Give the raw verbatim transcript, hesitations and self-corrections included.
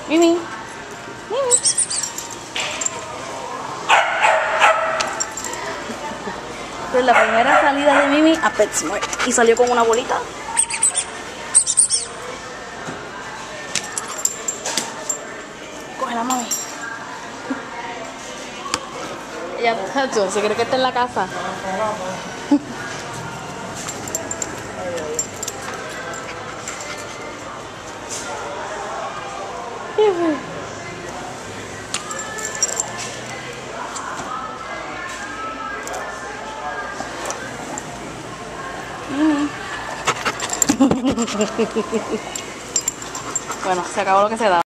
Mimi. Mimi. Esta es la primera salida de Mimi a PetSmart. Y salió con una bolita. Cógela, mami. Ella se cree que está en la casa. Bueno, se acabó lo que se da.